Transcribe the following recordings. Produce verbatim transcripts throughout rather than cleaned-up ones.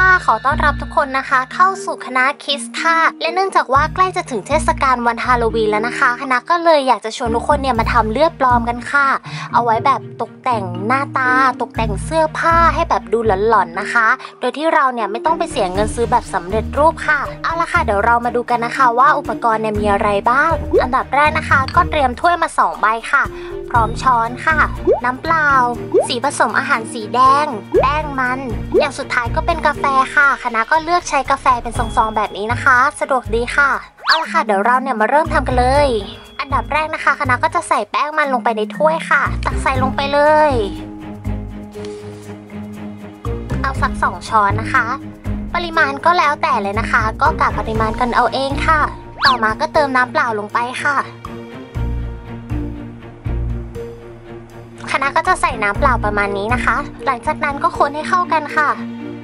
ขอต้อนรับทุกคนนะคะเข้าสู่คณะคิสค่ะและเนื่องจากว่าใกล้จะถึงเทศกาลวันฮาโลวีนแล้วนะคะคณะก็เลยอยากจะชวนทุกคนเนี่ยมาทำเลือดปลอมกันค่ะเอาไว้แบบตกแต่งหน้าตาตกแต่งเสื้อผ้าให้แบบดูหลอนๆนะคะโดยที่เราเนี่ยไม่ต้องไปเสียเงินซื้อแบบสำเร็จรูปค่ะเอาละค่ะเดี๋ยวเรามาดูกันนะคะว่าอุปกรณ์เนี่ยมีอะไรบ้างอันดับแรกนะคะก็เตรียมถ้วยมาสองใบค่ะพร้อมช้อนค่ะน้ำเปล่าสีผสมอาหารสีแดงแป้งมันอย่างสุดท้ายก็เป็นกาแฟค่ะคณะก็เลือกใช้กาแฟเป็นซองๆแบบนี้นะคะสะดวกดีค่ะเอาละค่ะเดี๋ยวเราเนี่ยมาเริ่มทำกันเลยอันดับแรกนะคะคณะก็จะใส่แป้งมันลงไปในถ้วยค่ะตักใส่ลงไปเลยเอาสักสองช้อนนะคะปริมาณก็แล้วแต่เลยนะคะก็กะปริมาณกันเอาเองค่ะต่อมาก็เติมน้ำเปล่าลงไปค่ะคณะก็จะใส่น้ำเปล่าประมาณนี้นะคะหลังจากนั้นก็คนให้เข้ากันค่ะ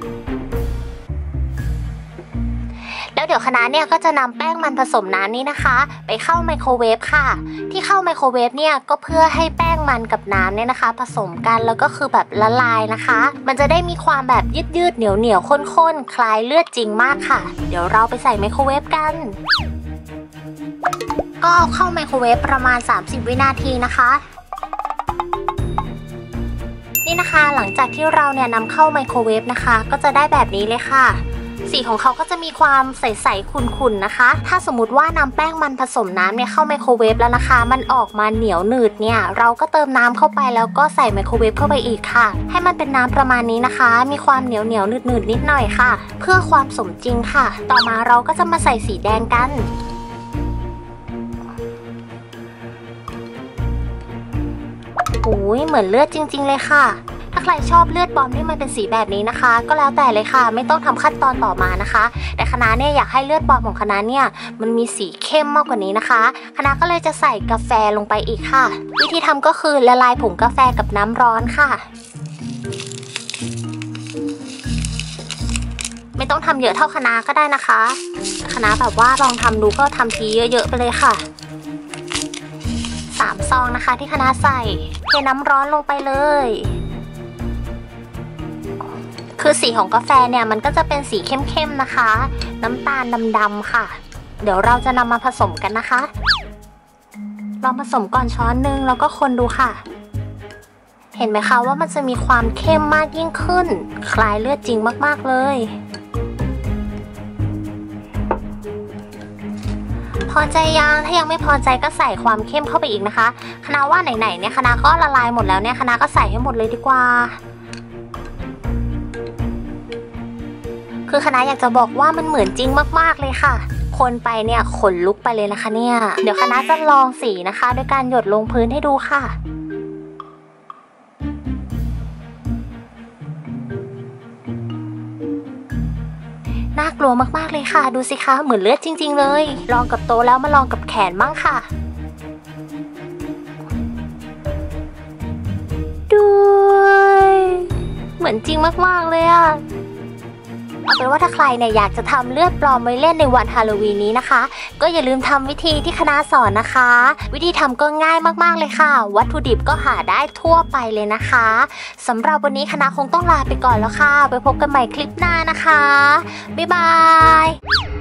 แล้วเดี๋ยวคณะเนี่ยก็จะนำแป้งมันผสมน้ำนี้นะคะไปเข้าไมโครเวฟค่ะที่เข้าไมโครเวฟเนี่ยก็เพื่อให้แป้งมันกับน้ำเนี่ยนะคะผสมกันแล้วก็คือแบบละลายนะคะมันจะได้มีความแบบยืดยืดเหนียวเหนียวข้นๆคล้ายเลือดจริงมากค่ะเดี๋ยวเราไปใส่ไมโครเวฟกันก็เอาเข้าไมโครเวฟประมาณสามสิบวินาทีนะคะนี่นะคะหลังจากที่เราเนี่ยนำเข้าไมโครเวฟนะคะก็จะได้แบบนี้เลยค่ะสีของเขาก็จะมีความใสๆขุ่นๆนะคะถ้าสมมติว่านำแป้งมันผสมน้ำเนี่ยเข้าไมโครเวฟแล้วนะคะมันออกมาเหนียวหนืดเนี่ยเราก็เติมน้ำเข้าไปแล้วก็ใส่ไมโครเวฟเข้าไปอีกค่ะให้มันเป็นน้ำประมาณนี้นะคะมีความเหนียวเหนียวหนืดๆนิดหน่อยค่ะเพื่อความสมจริงค่ะต่อมาเราก็จะมาใส่สีแดงกันโอ้ยเหมือนเลือดจริงๆเลยค่ะถ้าใครชอบเลือดปลอมที่มันเป็นสีแบบนี้นะคะก็แล้วแต่เลยค่ะไม่ต้องทำขั้นตอนต่อมานะคะแต่คณะเนี่ยอยากให้เลือดปลอมของคณะเนี่ยมันมีสีเข้มมากกว่านี้นะคะคณะก็เลยจะใส่กาแฟลงไปอีกค่ะวิธีทำก็คือละลายผงกาแฟกับน้ำร้อนค่ะไม่ต้องทำเยอะเท่าคณะก็ได้นะคะคณะแบบว่าลองทำดูก็ทำทีเยอะๆไปเลยค่ะสามซองนะคะที่คณะใส่เทน้ำร้อนลงไปเลยคือสีของกาแฟเนี่ยมันก็จะเป็นสีเข้มๆนะคะน้ำตาลดำๆค่ะเดี๋ยวเราจะนำมาผสมกันนะคะลองผสมก่อนช้อนนึงแล้วก็คนดูค่ะเห็นไหมคะว่ามันจะมีความเข้มมากยิ่งขึ้นคล้ายเลือดจริงมากๆเลยพอใจยังถ้ายังไม่พอใจก็ใส่ความเข้มเข้าไปอีกนะคะคณะว่าไหนๆเนี่ยคณะก็ละลายหมดแล้วเนี่ยคณะก็ใส่ให้หมดเลยดีกว่าคือคณะอยากจะบอกว่ามันเหมือนจริงมากๆเลยค่ะคนไปเนี่ยขนลุกไปเลยนะคะเนี่ยเดี๋ยวคณะจะลองสีนะคะโดยการหยดลงพื้นให้ดูค่ะน่ากลัวมากๆเลยค่ะดูสิคะเหมือนเลือดจริงๆเลยลองกับโต๊ะแล้วมาลองกับแขนบ้างค่ะด้วยเหมือนจริงมากๆเลยอะเอาเป็นว่าถ้าใครเนี่ยอยากจะทำเลือดปลอมไว้เล่นในวันฮาโลวีนนี้นะคะก็อย่าลืมทำวิธีที่คณะสอนนะคะวิธีทำก็ง่ายมากๆเลยค่ะวัตถุดิบก็หาได้ทั่วไปเลยนะคะสำหรับวันนี้คณะคงต้องลาไปก่อนแล้วค่ะไปพบกันใหม่คลิปหน้านะคะบ๊ายบาย